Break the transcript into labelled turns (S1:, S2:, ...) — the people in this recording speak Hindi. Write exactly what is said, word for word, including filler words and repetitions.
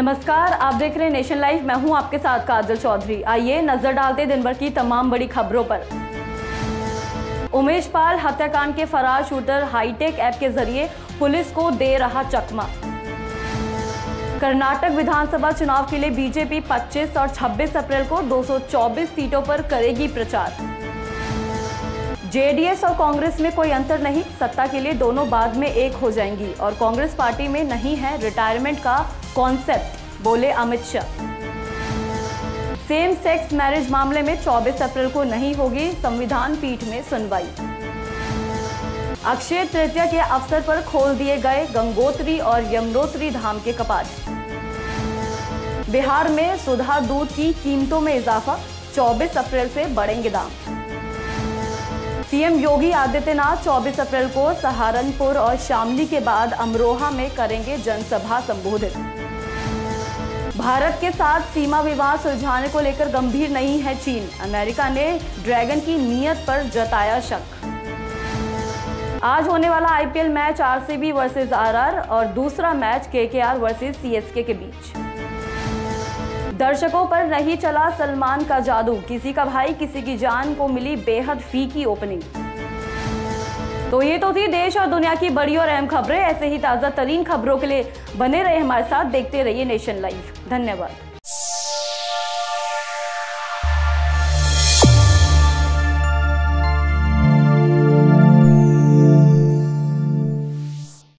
S1: नमस्कार, आप देख रहे हैं नेशन लाइव। मैं हूं आपके साथ काजल चौधरी। आइए नजर डालते दिन भर की तमाम बड़ी खबरों पर। उमेश पाल हत्याकांड के फरार शूटर हाईटेक ऐप के जरिए पुलिस को दे रहा चकमा। कर्नाटक विधानसभा चुनाव के लिए बीजेपी पच्चीस और छब्बीस अप्रैल को दो सौ चौबीस सीटों पर करेगी प्रचार। जेडीएस और कांग्रेस में कोई अंतर नहीं, सत्ता के लिए दोनों बाद में एक हो जाएंगी और कांग्रेस पार्टी में नहीं है रिटायरमेंट का कॉन्सेप्ट, बोले Amit Shah. Same sex marriage मामले में चौबीस अप्रैल को नहीं होगी संविधान पीठ में सुनवाई। अक्षय तृतीया के अवसर पर खोल दिए गए गंगोत्री और यमुनोत्री धाम के कपाट। बिहार में सुधा दूध की कीमतों में इजाफा, चौबीस अप्रैल से बढ़ेंगे दाम। सीएम योगी आदित्यनाथ चौबीस अप्रैल को सहारनपुर और शामली के बाद अमरोहा में करेंगे जनसभा संबोधित। भारत के साथ सीमा विवाद सुलझाने को लेकर गंभीर नहीं है चीन, अमेरिका ने ड्रैगन की नीयत पर जताया शक। आज होने वाला IPL match RCB versus RR और दूसरा मैच केकेआर वर्सेस सीएसके के बीच। दर्शकों पर नहीं चला सलमान का जादू, किसी का भाई किसी की जान को मिली बेहद फीकी ओपनिंग। तो ये तो थी देश और दुनिया की बड़ी और अहम खबरें। ऐसे ही ताजा तरीन खबरों के लिए बने रहे हमारे साथ, देखते रहिए नेशन लाइव। धन्यवाद।